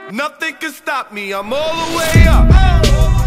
Nothing can stop me, I'm all the way up.